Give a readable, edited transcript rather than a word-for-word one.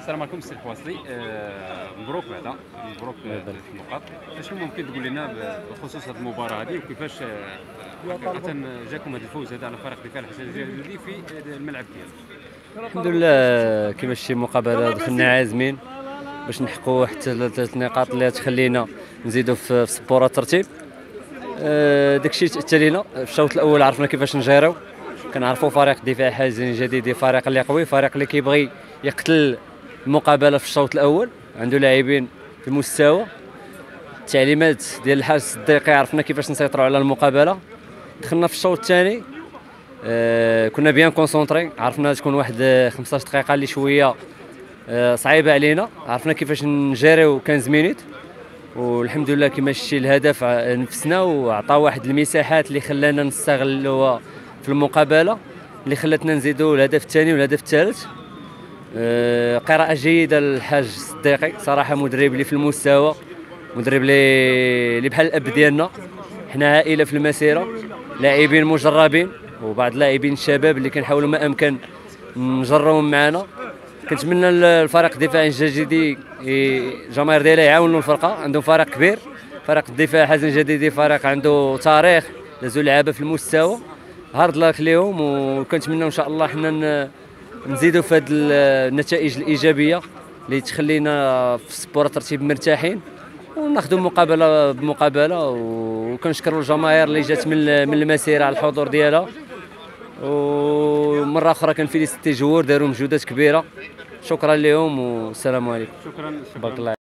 السلام عليكم السي الحواصلي. مبروك بعدا مبروك النقاط. شنو ممكن تقول لنا بخصوص هذه المباراه هذه وكيفاش حقيقه جاكم هذا الفوز هذا على فريق دفاع الحسن الجليلي في الملعب ديالو؟ الحمد لله. كما شتي مقابله دخلنا عازمين باش نحققوا حتى 3 نقاط اللي تخلينا نزيدوا في سبوره الترتيب. داكشي تأتى لينا في الشوط الاول، عرفنا كيفاش نجيروا، كنعرفوا فريق دفاع حازم جديد، فريق اللي قوي، فريق اللي كيبغي يقتل المقابله في الشوط الاول، عنده لاعبين في المستوى. التعليمات ديال الحاج الصديقي عرفنا كيفاش نسيطروا على المقابله. دخلنا في الشوط الثاني كنا بيان كونسونطري، عرفنا تكون واحد 15 دقيقه اللي شويه صعيبه علينا، عرفنا كيفاش نجريو 15 مينيت، والحمد لله كما شتي الهدف نفسنا وعطى واحد المساحات اللي خلانا نستغلوها في المقابله، اللي خلاتنا نزيدوا الهدف الثاني والهدف الثالث. قراءه جيده للحاج الصديقي، صراحه مدرب اللي في المستوى، مدرب اللي بحال الاب ديالنا. حنا عائله في المسيره، لاعبين مجربين وبعض اللاعبين الشباب اللي كنحاولوا ما امكن نجرهم معنا. كنتمنى الفريق الدفاع الجديدي الجماهير ديالها يعاونوا الفرقه، عندهم فريق كبير، فريق الدفاع حازم الجديدي فريق عنده تاريخ، دازوا لعابه في المستوى. هارد لاك ليهم، وكنتمنى ان شاء الله حنا نزيدوا في هذه النتائج الايجابيه اللي تخلينا في سبوره ترتيب مرتاحين، وناخذوا مقابله بمقابله. وكنشكروا الجماهير اللي جات من المسيره على الحضور ديالها، ومره اخرى كنفيليسيتي الجمهور، داروا مجهودات كبيره. شكرا لهم والسلام عليكم. شكرا. بارك الله.